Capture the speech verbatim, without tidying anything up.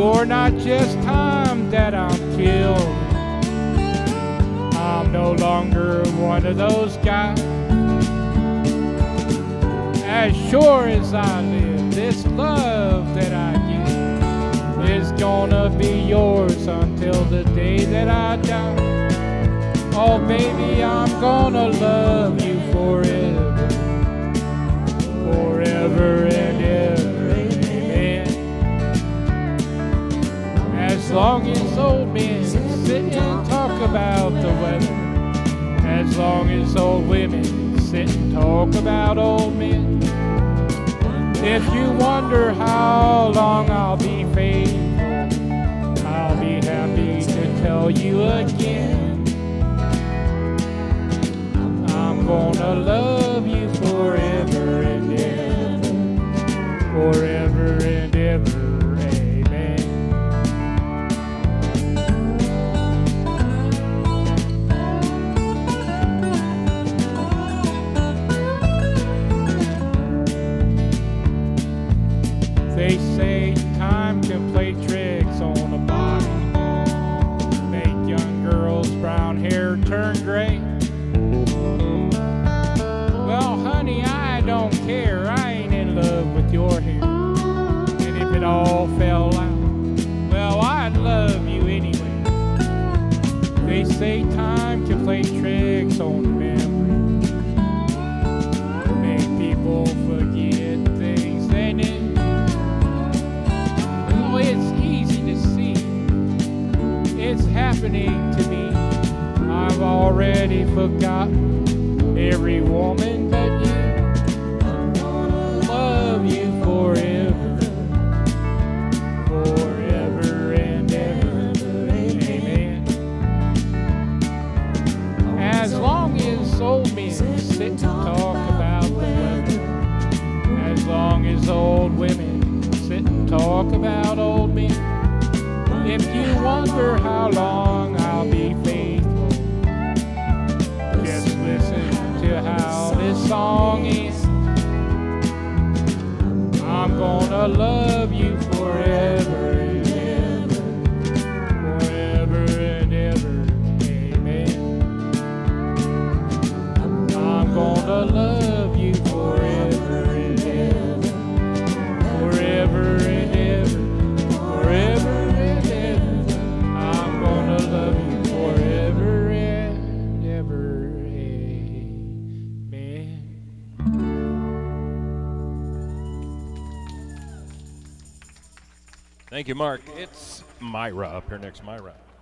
You're not just time that I'm killed. I'm no longer one of those guys. As sure as I live, this love that I give is gonna be yours until the day that I die. Oh baby, I'm gonna love you forever, forever and ever, amen. As long as old men sit and talk about the weather, as long as old women sit and talk about old men. If you wonder how long I'll be faithful, I'll be happy to tell you again. I'm gonna love you forever and ever, forever and ever, amen. They say time can play tricks on a body, make young girls' brown hair turn gray. Well, honey, I don't care. I ain't in love with your hair. And if it all fell out, well, I'd love you anyway. They say time can play tricks on memory, make people forget things they knew. Oh, it's easy to see. It's happening to me. I've already forgotten every woman but you. I'm gonna love you forever, forever and ever, amen. As long as old men sit and talk about the weather, as long as old women sit and talk about old men. If you wonder how long I'll be faithful, just listen to how this song is. I'm gonna love you forever and ever, forever and ever, amen. I'm gonna love you forever and ever, forever and ever, forever and ever. I'm gonna love you forever and ever, amen. Thank you, Mark. It's Myra up here next. Myra.